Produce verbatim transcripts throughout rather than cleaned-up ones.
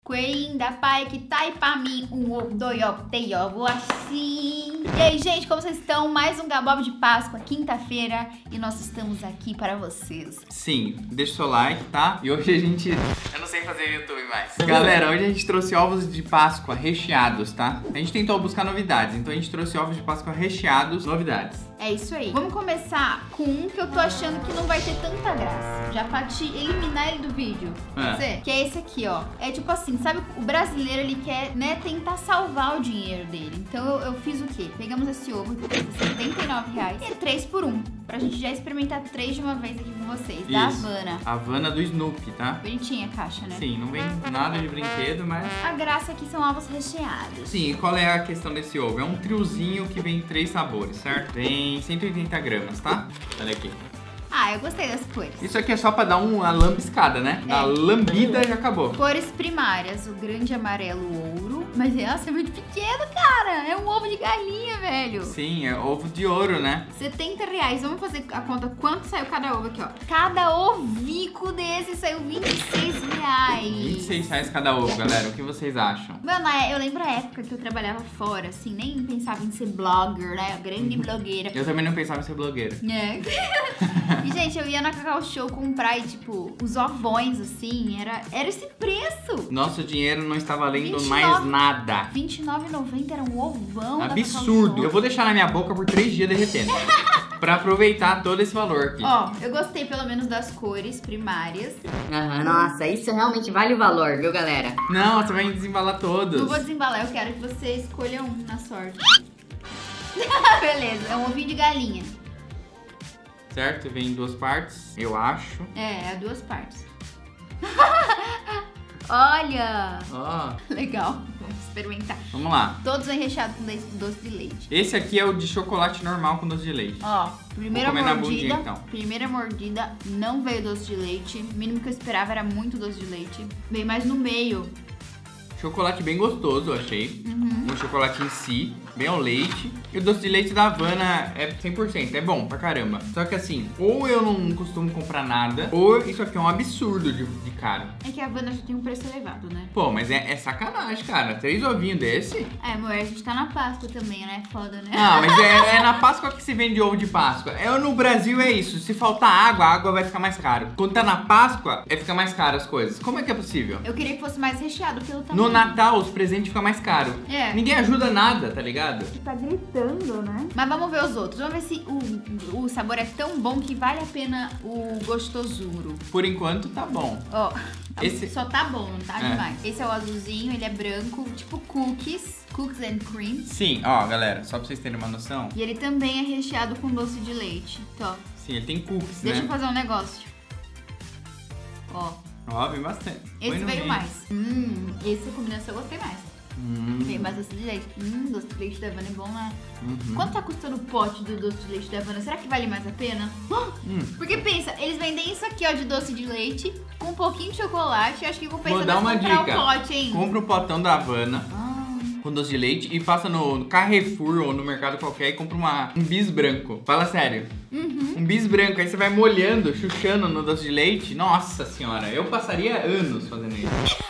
Coelhinho da pai que tá aí pra mim, um ovo, dois ovos, três ovos, assim. E aí, gente, como vocês estão? Mais um Gabob de Páscoa, quinta-feira, e nós estamos aqui para vocês. Sim, deixa o seu like, tá? E hoje a gente... Eu não sei fazer YouTube mais. Galera, hoje a gente trouxe ovos de Páscoa recheados, tá? A gente tentou buscar novidades, então a gente trouxe ovos de Páscoa recheados, novidades. É isso aí. Vamos começar com um que eu tô achando que não vai ter tanta graça. Já pra te eliminar ele do vídeo. Quer dizer, que é esse aqui, ó. É tipo assim, sabe? O brasileiro, ele quer, né, tentar salvar o dinheiro dele. Então eu, eu fiz o quê? Pegamos esse ovo que custa setenta e nove reais e é três por um. Pra gente já experimentar três de uma vez aqui com vocês. Isso. Da Havana. Havana do Snoopy, tá? Bonitinha a caixa, né? Sim, não vem nada de brinquedo, mas... A graça aqui são ovos recheados. Sim, e qual é a questão desse ovo? É um triozinho que vem em três sabores, certo? Vem cento e oitenta gramas, tá? Olha aqui. Ah, eu gostei das cores. Isso aqui é só pra dar uma lambiscada, né? É. Na lambida já acabou. Cores primárias, o grande amarelo ouro. Mas essa é muito pequeno, cara. É um ovo de galinha, velho. Sim, é ovo de ouro, né? setenta reais. Vamos fazer a conta quanto saiu cada ovo aqui, ó. Cada ovico desse saiu vinte e seis reais. vinte e seis reais cada ovo, galera. O que vocês acham? Mano, eu lembro a época que eu trabalhava fora, assim, nem pensava em ser blogger, né? Grande blogueira. Eu também não pensava em ser blogueira. É. E, gente, eu ia na Cacau Show comprar e, tipo, os ovões, assim, era, era esse preço. Nosso dinheiro não está valendo vinte e nove mais nada. vinte e nove reais e noventa centavos era um ovão. Absurdo. Eu vou deixar na minha boca por três dias derretendo. Pra aproveitar todo esse valor aqui. Ó, eu gostei pelo menos das cores primárias. Aham, nossa, isso realmente vale o valor, viu, galera? Não, você vai desembalar todos. Não vou desembalar, eu quero que você escolha um na sorte. Beleza, é um ovinho de galinha. Certo? Vem em duas partes, eu acho. É, é duas partes. Olha! Ó, Legal, vamos experimentar. vamos lá. Todos vêm recheados com doce de leite. Esse aqui é o de chocolate normal com doce de leite. Ó, primeira Vou comer na mordida, bundinha, então. primeira mordida, não veio doce de leite. O mínimo que eu esperava era muito doce de leite. Veio mais no meio. Chocolate bem gostoso, eu achei. Uhum. O chocolate em si, bem ao leite. E o doce de leite da Havana é cem por cento, é bom pra caramba. Só que assim, ou eu não costumo comprar nada, ou isso aqui é um absurdo de, de caro. É que a Havana já tem um preço elevado, né? Pô, mas é, é sacanagem, cara. Três ovinhos desse? É, amor, a gente tá na Páscoa também, né? Foda, né? Ah, mas é, é na Páscoa que se vende ovo de Páscoa. É, no Brasil é isso. Se faltar água, a água vai ficar mais caro. Quando tá na Páscoa, é ficar mais caro as coisas. Como é que é possível? Eu queria que fosse mais recheado pelo tamanho. No Natal, os presentes ficam mais caros. É. Ninguém ajuda nada, tá ligado? Tá gritando, né? Mas vamos ver os outros. Vamos ver se o, o sabor é tão bom que vale a pena o gostosuro. Por enquanto, tá bom. Ó, Esse- só tá bom, não tá É. demais. Esse é o azulzinho, ele é branco, tipo cookies. Cookies and cream. Sim, ó, galera, só pra vocês terem uma noção. E ele também é recheado com doce de leite. Então, Sim, ele tem cookies, deixa eu né? fazer um negócio. Ó, Ó, vem bastante. Põe esse no veio meio. mais. Hum, essa combinação eu gostei mais. Hum, Veio mais doce de leite. Hum, doce de leite da Havana é bom, né? uhum. Quanto tá custando o pote do doce de leite da Havana? Será que vale mais a pena? Hum. Porque pensa, eles vendem isso aqui, ó, de doce de leite, com um pouquinho de chocolate. Acho que compensa Vou dar mais uma comprar dica. o pote, hein? Compra o potão da Havana Ah, com doce de leite e passa no Carrefour ou no mercado qualquer e compra uma, um bis branco. Fala sério. uhum. Um bis branco, aí você vai molhando, chuchando no doce de leite. Nossa senhora, eu passaria anos fazendo isso.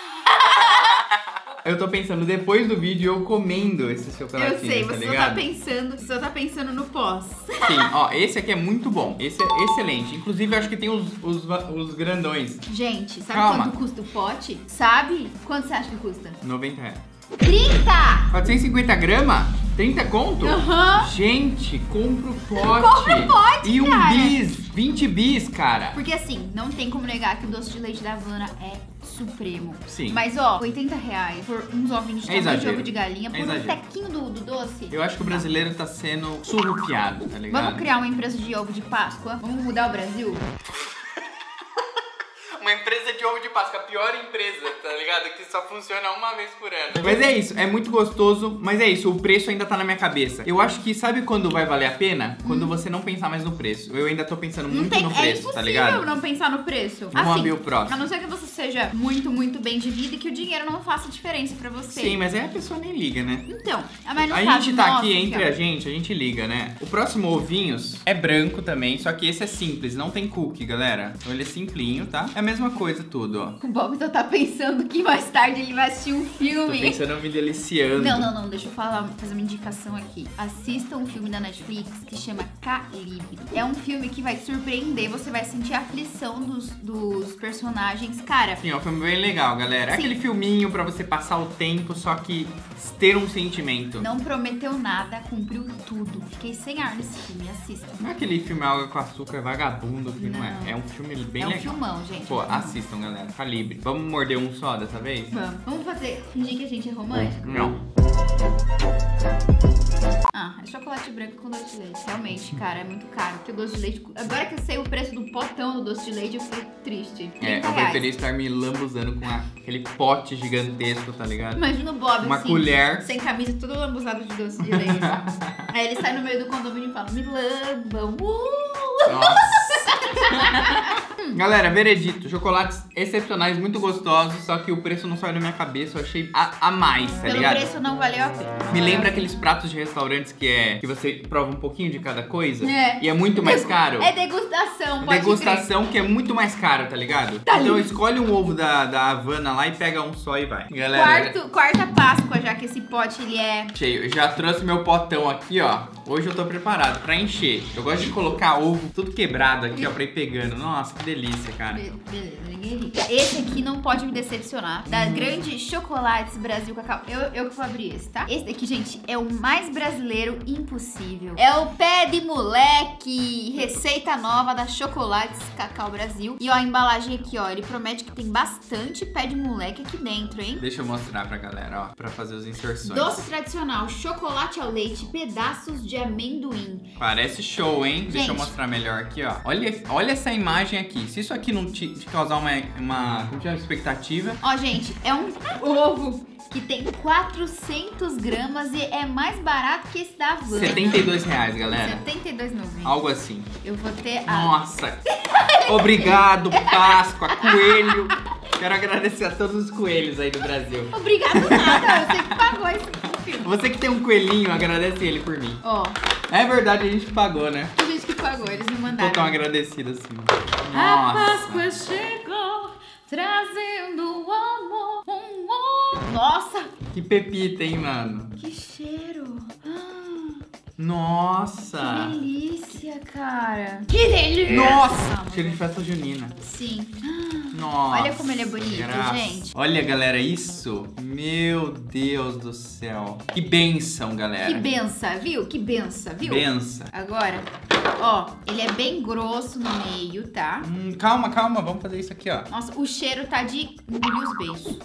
Eu tô pensando, depois do vídeo, eu comendo esse chocolate. Eu sei, tá você só ligado? tá pensando, você só tá pensando no pós. Sim, ó, esse aqui é muito bom. Esse é excelente. Inclusive, eu acho que tem os, os, os grandões. Gente, sabe Calma. quanto custa o pote? Sabe? Quanto você acha que custa? noventa reais. trinta! quatrocentos e cinquenta gramas? trinta conto? Aham. Gente, compra o pote. Compra o pote, E um cara. bis, vinte bis, cara. Porque assim, não tem como negar que o doce de leite da Havana é supremo. Sim. Mas ó, oitenta reais por uns ovinhos de É tamanho de exagero. ovo de galinha, por É um exagero. tequinho do, do doce. Eu acho que o brasileiro tá sendo surrupiado, tá ligado? Vamos criar uma empresa de ovo de Páscoa? Vamos mudar o Brasil? Uma empresa de ovo de Páscoa, a pior empresa, tá ligado? Que só funciona uma vez por ano. Mas é isso, é muito gostoso, mas é isso, o preço ainda tá na minha cabeça. Eu acho que, sabe quando vai valer a pena? Quando você não pensar mais no preço. Eu ainda tô pensando Não muito tem, no é preço, impossível tá ligado? não pensar no preço. Vamos Assim, abrir o próximo. a não ser que você seja muito, muito bem de vida e que o dinheiro não faça diferença pra você. Sim, mas aí a pessoa nem liga, né? Então, mas no A caso gente tá nosso, aqui entre ó, a gente, a gente liga, né? O próximo ovinhos é branco também, só que esse é simples, não tem cookie, galera. Então ele é simplinho, tá? É a mesma mesma coisa tudo, ó. O Bob só tá pensando que mais tarde ele vai assistir um filme. Tô pensando me deliciando. Não, não, não, deixa eu falar, fazer uma indicação aqui. Assista um filme da Netflix que chama Calibre. É um filme que vai te surpreender, você vai sentir a aflição dos, dos personagens. Cara... Sim, é um filme bem legal, galera. É Sim. aquele filminho pra você passar o tempo, só que ter um sentimento. Não prometeu nada, cumpriu tudo. Fiquei sem ar nesse filme, assista. Não é aquele filme Água com Açúcar vagabundo, que não, Não. é. É um filme bem É um legal. filmão, gente. Pô, assistam, galera. Calibre. Vamos morder um só dessa vez? Vamos. Vamos fazer, fingir que a gente é romântico? Não. Ah, é chocolate branco com doce de leite. Realmente, cara, é muito caro. Porque o doce de leite... Agora que eu sei o preço do potão do doce de leite, eu fiquei triste. É, eu preferia estar me lambuzando com aquele pote gigantesco, tá ligado? Imagina o Bob, Uma assim, colher. sem camisa, todo lambuzado de doce de leite. Aí ele sai no meio do condomínio e fala, me lambam. Uh! Nossa. Galera, veredito, chocolates excepcionais, muito gostosos, só que o preço não saiu da minha cabeça, eu achei a, a mais, tá Pelo ligado? preço não valeu a pena. Me lembra aqueles pratos de restaurantes que é que você prova um pouquinho de cada coisa É. e é muito mais caro. É degustação, pode Degustação que é muito mais caro, tá ligado? Tá então ali. escolhe um ovo da, da Havana lá e pega um só e vai. Galera, Quarto, quarta Páscoa, já que esse pote ele é... cheio. Eu já trouxe meu potão aqui, ó. Hoje eu tô preparado pra encher. Eu gosto de colocar ovo tudo quebrado aqui, ó, pra ir pegando. Nossa, que delícia, cara. Be- Beleza, ninguém ri. Esse aqui não pode me decepcionar. Da grande Chocolates Brasil Cacau. Eu, eu que vou abrir esse, tá? Esse daqui, gente, é o mais brasileiro impossível. É o pé de moleque. Receita nova da Chocolates Cacau Brasil. E ó, a embalagem aqui, ó. Ele promete que tem bastante pé de moleque aqui dentro, hein? Deixa eu mostrar pra galera, ó, pra fazer as inserções. Doce tradicional, chocolate ao leite, pedaços de amendoim. Parece show, hein? Gente. Deixa eu mostrar melhor aqui, ó. Olha, olha essa imagem aqui. Se isso aqui não te, te causar uma, uma, como chama, expectativa... Ó, gente, é um ovo que tem quatrocentos gramas e é mais barato que esse da Havana. setenta e dois reais, galera. setenta e dois reais e noventa centavos. Algo assim. Eu vou ter a... Nossa! Obrigado, Páscoa, coelho. Quero agradecer a todos os coelhos aí do Brasil. Obrigado nada, você que pagou esse filme. Você que tem um coelhinho, agradece ele por mim. Ó, É verdade, a gente pagou, né? a gente que pagou, eles me Tô mandaram. tão agradecido assim. A Nossa. Páscoa chegou, trazendo amor, um amor. Nossa, Que pepita, hein, mano? que cheiro. Ah, Nossa. que delícia, cara. Que delícia. Nossa. Calma, Cheiro de festa junina. Sim. Nossa. Olha como ele é bonito, graça. gente. Olha, galera, isso. Meu Deus do céu. Que benção, galera. Que benção, viu? Que benção, viu? Benção. Agora, ó, ele é bem grosso no meio, tá? Hum, calma, calma. Vamos fazer isso aqui, ó. Nossa, o cheiro tá de engolir os beijos.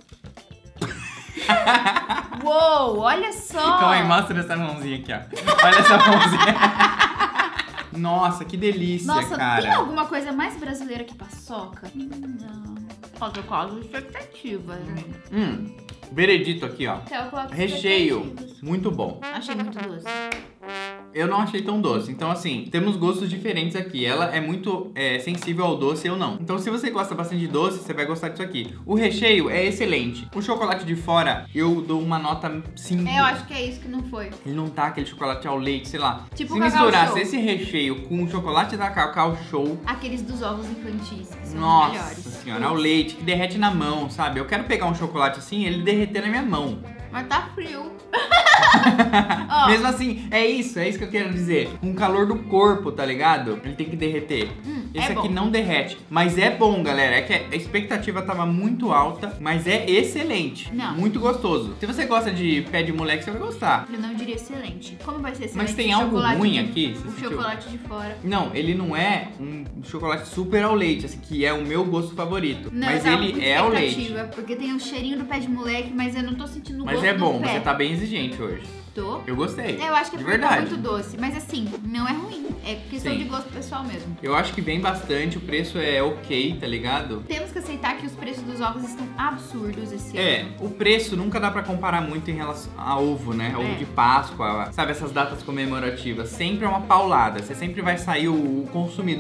Uou, olha só. Calma aí, mostra essa mãozinha aqui, ó. Olha essa mãozinha. Nossa, que delícia, Nossa, cara. tem alguma coisa mais brasileira que paçoca? Hum, não. Falta quase expectativa, né? Hum, veredito aqui, ó. Então eu coloco Recheio, expectativas. muito bom. Achei muito doce. Eu não achei tão doce. Então, assim, temos gostos diferentes aqui. Ela é muito é, sensível ao doce, eu não. Então, se você gosta bastante de doce, você vai gostar disso aqui. O recheio é excelente. O chocolate de fora, eu dou uma nota cinco. É, eu acho que é isso que não foi. Ele não tá aquele chocolate ao leite, sei lá. Tipo se Cacau misturasse Show. esse recheio com o chocolate da Cacau Show, Aqueles dos ovos infantis, que são os nossa melhores. senhora, ao leite, que derrete na mão, sabe? Eu quero pegar um chocolate assim e ele derreter na minha mão. Mas tá frio. Ó, Mesmo assim, é isso, é isso que eu quero dizer. Com o calor do corpo, tá ligado? Ele tem que derreter. Hum, Esse é aqui bom. não derrete. Mas é bom, galera. É que a expectativa tava muito alta, mas é excelente. Não. Muito gostoso. Se você gosta de pé de moleque, você vai gostar. eu não diria excelente. Como vai ser excelente? Mas tem o algo chocolate ruim de- aqui? Você O sentiu? chocolate de fora. Não, ele não é um chocolate super ao leite, assim, que é o meu gosto favorito. Não, mas eu tava com ele é ao leite. expectativa, porque tem o cheirinho do pé de moleque, mas eu não tô sentindo o Mas gosto é do bom, pé. você tá bem exigente hoje. Tô. Eu gostei. É, eu acho que é de porque tá verdade. muito doce. Mas assim, não é ruim. É questão Sim. de gosto pessoal mesmo. Eu acho que vem bastante, o preço é ok, tá ligado? Temos que aceitar que os preços dos ovos estão absurdos esse É, ano. o preço nunca dá pra comparar muito em relação a ovo, né? Ovo É. de Páscoa, sabe? Essas datas comemorativas. Sempre é uma paulada. Você sempre vai sair o, o consumidor que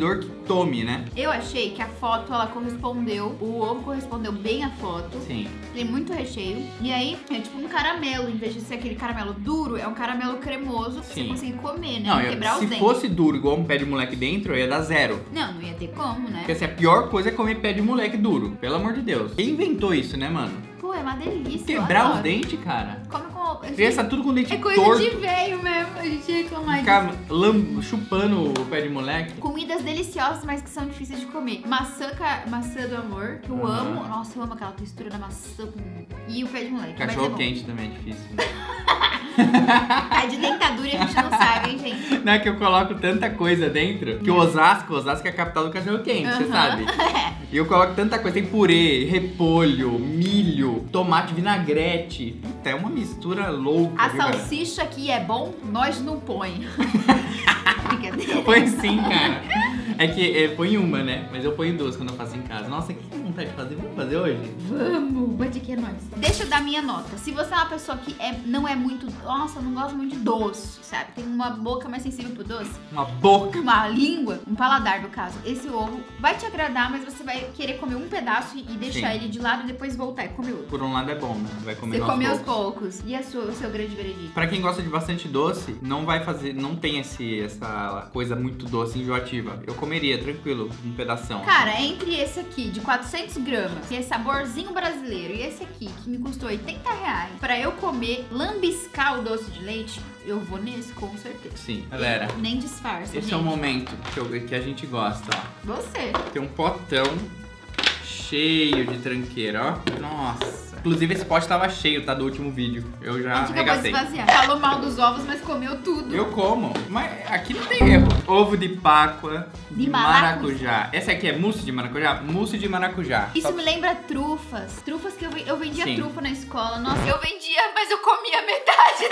tome, né? Eu achei que a foto, ela correspondeu, o ovo correspondeu bem à foto. Sim. Tem muito recheio. E aí, é tipo um caramelo. Em vez de ser aquele caramelo duro, é um caramelo cremoso que Sim. você consegue comer, né? Não, e eu, quebrar os se dentes. fosse duro, igual um pé de moleque dentro, eu ia dar zero. Não, não ia ter como, né? Porque assim, a pior coisa é comer pé de moleque duro. Pelo amor de Deus. Quem inventou isso, né, mano? Pô, é uma delícia. Quebrar os dentes, cara. Come com... Criança tudo com dente É coisa torto. de velho mesmo, a gente reclamar Ficar lam- chupando o pé de moleque. Comidas deliciosas, mas que são difíceis de comer. Maçã, ca... maçã do amor, que eu Uhum. amo. Nossa, eu amo aquela textura da maçã. com- E o pé de moleque. mas é Cachorro bom. quente também é difícil. Né? Tá de dentadura e a gente não sabe, hein, gente? Não é que eu coloco tanta coisa dentro que o Osasco, Osasco é a capital do cachorro quente, você Uhum. sabe? E eu coloco tanta coisa, tem purê, repolho, milho, tomate, vinagrete. Puta, é uma mistura louca. A viu, cara? salsicha aqui é bom, nós não põe. Brincadeira. Põe sim, cara. É que é, põe uma, né? Mas eu ponho duas quando eu faço em casa. Nossa, que vontade de fazer. Vamos fazer hoje? Vamos, pode que é nóis. Deixa eu dar minha nota. Se você é uma pessoa que é, não é muito... Nossa, eu não gosto muito de doce, sabe? Tem uma boca mais sensível pro doce. Uma boca. Uma língua, um paladar no caso. Esse ovo vai te agradar, mas você vai querer comer um pedaço e deixar Sim. ele de lado e depois voltar e comer outro. Por um lado é bom, né? Vai comer Você aos come aos poucos. poucos. E a sua, o seu grande veredito? Pra quem gosta de bastante doce, não vai fazer, não tem esse, essa coisa muito doce, enjoativa. Eu comeria, tranquilo, um pedação. Cara, entre esse aqui de quatrocentos gramas, que é saborzinho brasileiro, e esse aqui que me custou oitenta reais, pra eu comer, lambiscar o doce de leite, eu vou nesse, com certeza. Sim, galera. E nem disfarça, Esse gente. é o momento que, eu- que a gente gosta, ó. Você. Tem um potão cheio de tranqueira, ó. Nossa. Inclusive esse pote tava cheio, tá? Do último vídeo. Eu já A gente acabou de arregacei. esvaziar. Falou mal dos ovos, mas comeu tudo. Eu como, mas aqui não tem erro. Ovo de Páscoa De de maracujá. Essa aqui é mousse de maracujá? Mousse de maracujá. Isso Só- me lembra trufas. Trufas que eu, ve- eu vendia Sim. trufa na escola. Nossa, eu vendia, mas eu comia metade.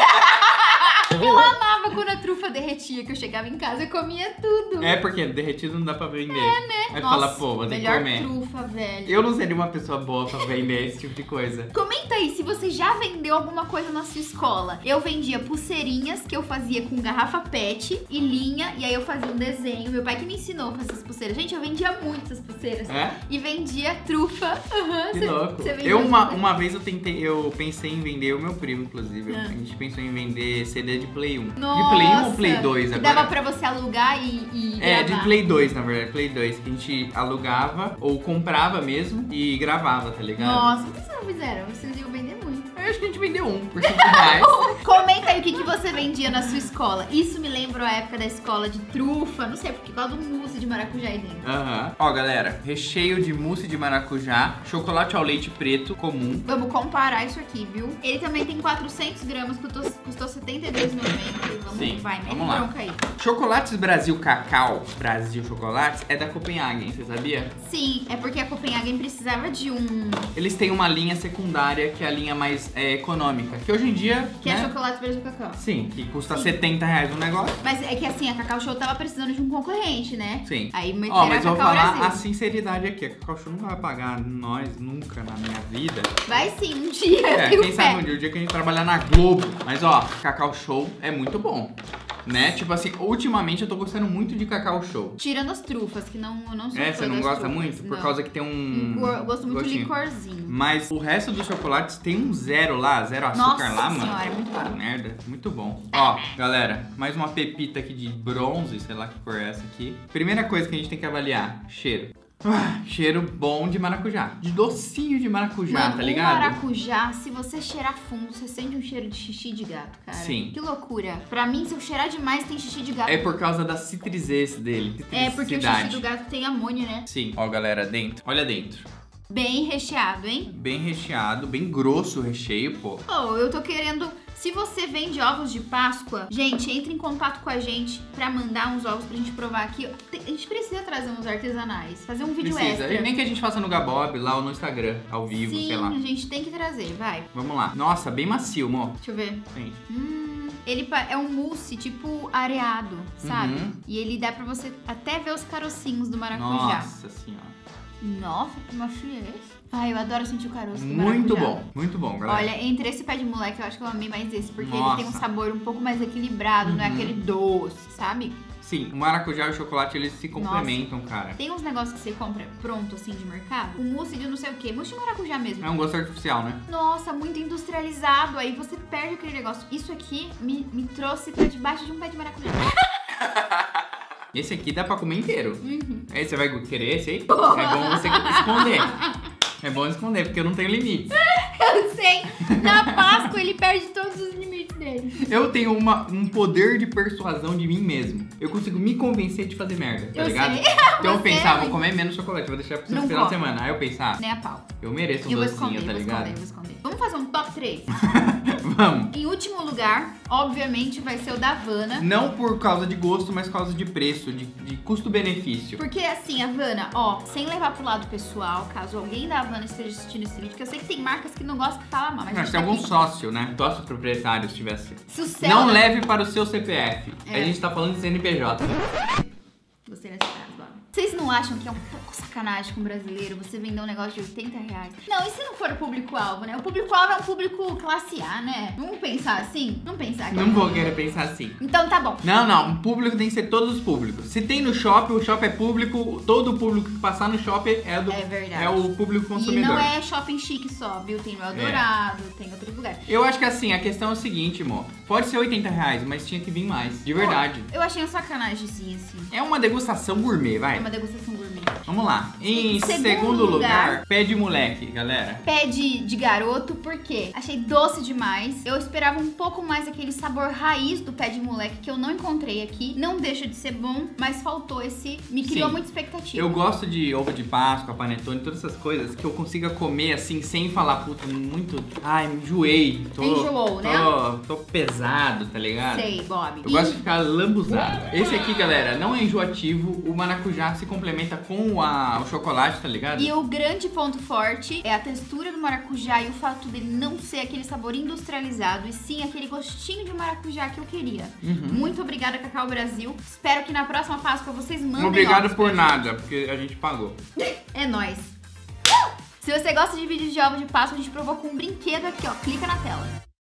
Eu amava quando a trufa derretia, que eu chegava em casa e comia tudo. É porque derretido não dá pra vender. É, né? Aí Nossa, fala, pô, vou ter que melhor comer. trufa, velho. Eu não seria uma pessoa boa pra vender esse tipo de coisa. Comenta aí se você já vendeu alguma coisa na sua escola. Eu vendia pulseirinhas que eu fazia com garrafa pet e linha, e aí eu fazia um desenho. Meu pai que me ensinou a fazer essas pulseiras. Gente, eu vendia muito essas pulseiras. É? E vendia trufa. Uhum, Que cê- louco. cê vendia Eu uma, trufa. uma vez eu tentei, eu pensei em vender o meu primo, inclusive. Ah. A gente pensou em vender C D de Play um. Nossa, de Play um ou Play dois que agora? dava pra você alugar e, e É, gravar. de Play dois, na verdade, Play dois, que a gente alugava ou comprava mesmo e gravava, tá ligado? Nossa, o que vocês não fizeram? Vocês iam vender muito. Eu acho que a gente vendeu um por cinco reais. Comenta aí o que, que você vendia na sua escola. Isso me lembra a época da escola de trufa, não sei, porque igual do mousse de maracujá aí dentro. Aham. Ó, galera, recheio de mousse de maracujá, chocolate ao leite preto comum. Vamos comparar isso aqui, viu? Ele também tem quatrocentos gramas, custou, custou setenta e dois reais e noventa centavos. Vamos, Sim, vai, mete vamos lá. bronca aí. Chocolates Brasil Cacau, Brasil Chocolates, é da Copenhagen, você sabia? Sim, é porque a Copenhagen precisava de um... Eles têm uma linha secundária, que é a linha mais é, econômica, que hoje em dia, Que é né? chocolate Brasil Cacau. Sim, que custa Sim. setenta reais um negócio. Mas é que assim, a Cacau Show tava precisando de um concorrente, né? Sim. Aí meteram Ó, mas a eu vou Cacau falar Brasil. a sinceridade aqui, a Cacau Show não vai pagar nós nunca na minha vida. Vai sim, um dia, É, viu, quem fé? sabe um dia, o dia que a gente trabalhar na Globo. Mas ó, Cacau Show é muito bom, né? Tipo assim, ultimamente eu tô gostando muito de Cacau Show. Tirando as trufas, que não, eu não sou É, fã você não das gosta trufas, muito? Por não. causa que tem um... Um cor- eu gosto muito de gostinho. licorzinho. Mas o resto dos chocolates tem um zero lá, zero açúcar Nossa lá, mano. senhora, é muito Ah, bom. merda, muito bom. Ó, galera, mais uma pepita aqui de bronze, sei lá que cor é essa aqui. Primeira coisa que a gente tem que avaliar, cheiro. Ah, cheiro bom de maracujá. De docinho de maracujá, Mano, tá o ligado? maracujá, se você cheirar fundo, você sente um cheiro de xixi de gato, cara. Sim. Que loucura. Pra mim, se eu cheirar demais, tem xixi de gato. É por causa da citrizez dele. É, porque o xixi citricidade. do gato tem amônio, né? Sim. Ó, galera, dentro. Olha dentro. Bem recheado, hein? Bem recheado, bem grosso o recheio, pô. Oh, eu tô querendo... Se você vende ovos de Páscoa, gente, entre em contato com a gente pra mandar uns ovos pra gente provar aqui. A gente precisa trazer uns artesanais, fazer um vídeo Precisa. extra. Nem que a gente faça no Gabob, lá ou no Instagram, ao vivo, Sim, sei lá. a gente tem que trazer, vai. Vamos lá. Nossa, bem macio, amor. Deixa eu ver. Sim. Hum, ele pa- é um mousse, tipo, areado, sabe? Uhum. E ele dá pra você até ver os carocinhos do maracujá. Nossa senhora. Nossa, que macio é esse? Ai, eu adoro sentir o caroço do Muito maracujá. bom, muito bom, galera. Olha, entre esse pé de moleque, eu acho que eu amei mais esse, porque ele Nossa. tem um sabor um pouco mais equilibrado, não é Uhum. aquele doce, sabe? Sim, assim, o maracujá e o chocolate, eles se complementam, Nossa. cara. Tem uns negócios que você compra pronto, assim, de mercado. O mousse de não sei o quê. Mousse de maracujá mesmo. É um gosto artificial, né? Nossa, muito industrializado. Aí você perde aquele negócio. Isso aqui me, me trouxe pra debaixo de um pé de maracujá. Esse aqui dá pra comer inteiro. Uhum. Aí você vai querer esse aí? É bom você esconder. É bom esconder, porque eu não tenho limite. Eu sei. Na Páscoa ele perde todos os limites dele. Eu tenho uma, um poder de persuasão de mim mesmo. Eu consigo me convencer de fazer merda, tá eu ligado? Sei. Então eu Você pensava, é... vou comer menos chocolate, vou deixar pro Não final de come. semana. Aí eu pensava, nem a pau. Eu mereço um eu docinho, vou esconder, tá vou ligado? Esconder, vou esconder. Vamos fazer um top três? Vamos. Em último lugar, obviamente, vai ser o da Havana. Não por causa de gosto, mas por causa de preço, de, de custo-benefício. Porque assim, a Havana, ó, sem levar pro lado pessoal, caso alguém da Havana esteja assistindo esse vídeo, que eu sei que tem marcas que não gostam que falam mal, mas Mas a tem gente tá algum aqui. sócio, né? Sócio proprietário, se tivesse. Se o céu Não da... leve para o seu C P F. É. A gente tá falando de C N P J. Gostei dessa frase, Bob. Vocês não acham que é um pouco sacanagem com o brasileiro você vender um negócio de oitenta reais? Não, e se não for o público-alvo, né? O público-alvo é um público classe A, né? Vamos pensar assim? Vamos pensar aqui. Não vou querer pensar assim. Então tá bom. Não, não. O público tem que ser todos os públicos. Se tem no shopping, o shopping é público. Todo o público que passar no shopping é do. É verdade. É o público consumidor. E não é shopping chique só, viu? Tem no Eldorado, é. tem outros lugares. Eu acho que assim, a questão é o seguinte, amor. Pode ser oitenta reais, mas tinha que vir mais. De verdade. Pô, eu achei uma sacanagemzinha assim. É uma degustação gourmet, vai. É uma degustação gourmet. Vamos lá. Em segundo, segundo lugar, lugar, pé de moleque, galera. Pé de, de garoto, por quê? Achei doce demais. Eu esperava um pouco mais aquele sabor raiz do pé de moleque que eu não encontrei aqui. Não deixa de ser bom, mas faltou esse... Me criou Sim. muita expectativa. Eu gosto de ovo de Páscoa, panetone, todas essas coisas que eu consiga comer assim, sem falar, puta, muito... Ai, me enjoei. Tô, Enjoou, né? Tô, tô pesado, tá ligado? Sei, Bob. Eu E... gosto de ficar lambuzado. Esse aqui, galera, não é enjoativo. O maracujá se complementa com a, o chocolate, tá ligado? E o grande ponto forte é a textura do maracujá e o fato dele não ser aquele sabor industrializado, e sim aquele gostinho de maracujá que eu queria. Uhum. Muito obrigada, Cacau Brasil. Espero que na próxima Páscoa vocês mandem. Obrigado ovos por pra nada, gente. porque a gente pagou. É nóis. Se você gosta de vídeos de ovos de Páscoa, a gente provou com um brinquedo aqui, ó. Clica na tela.